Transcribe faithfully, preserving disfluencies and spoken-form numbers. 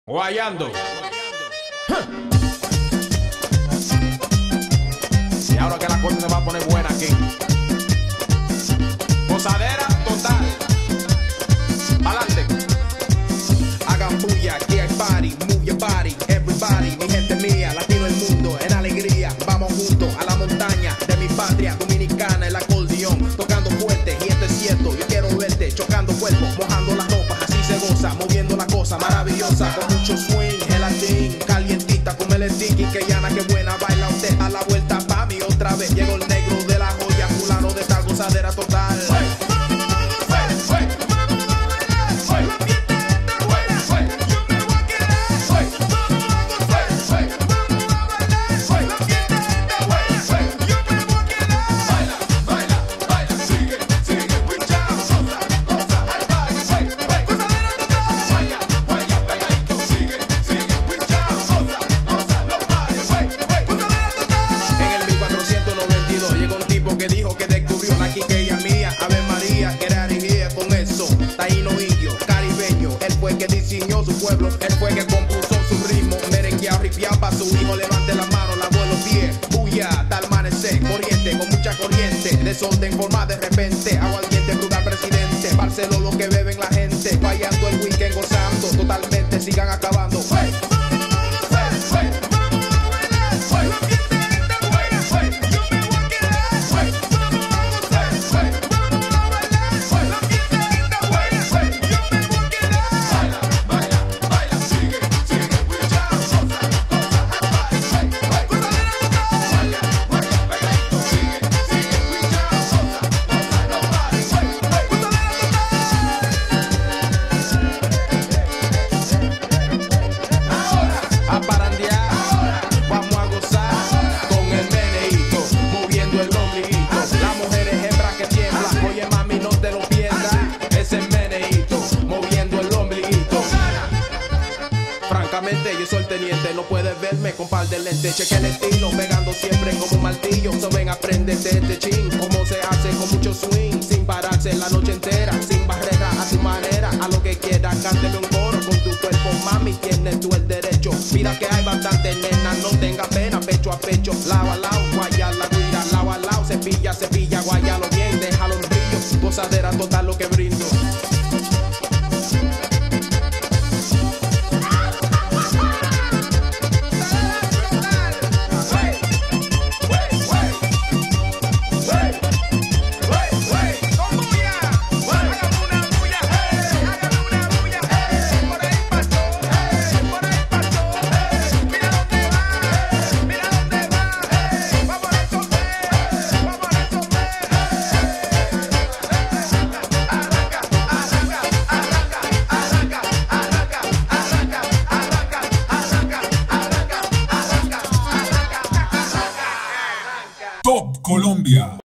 Guayando. Y ahora que la cosa se va a poner buena aquí. Gozadera total. Adelante. Hagan bulla, aquí hay party, move your body, everybody. Mi gente mía, latino el mundo, en alegría. Vamos juntos a la montaña de mi patria dominicana, el acordeón, tocando fuerte, y esto es cierto. Yo quiero verte, chocando cuerpos, mojando las ropas, así se goza, moviendo la cosa maravillosa, con mucho swing, gelatín, calientita, como el sticky, que llana, que buena, baila usted a la vuelta pa' mí otra vez. Llegó el negro de la joya, fulano de esta gozadera total. Que dijo que descubrió la quiqueya mía, Ave María, que era dirigida con eso. Taíno indio, caribeño, él fue que diseñó su pueblo, él fue que compuso su ritmo, merengueado, ripiado pa' su hijo, levante la mano, la los pies, bulla, hasta el amanecer, corriente, con mucha corriente, desorden forma de repente, aguardiente, brutal presidente, Barceló lo que beben la gente, fallando el weekend, gozando, totalmente, sigan acabando. ¡Hey! Yo soy el teniente, no puedes verme con par de lentes. Cheque el estilo, pegando siempre como un martillo. So ven, aprende de este chin, cómo se hace con mucho swing, sin pararse la noche entera, sin barrera, a tu manera, a lo que quieras. Cánteme un coro con tu cuerpo, mami, tienes tú el derecho. Mira que hay bastante nena, no tenga pena, pecho a pecho, lado a lado, guaya la guira, lado a lado, cepilla, cepilla, guayalo bien, déjalo en brillo, gozadera total lo que brindo. Top Colombia.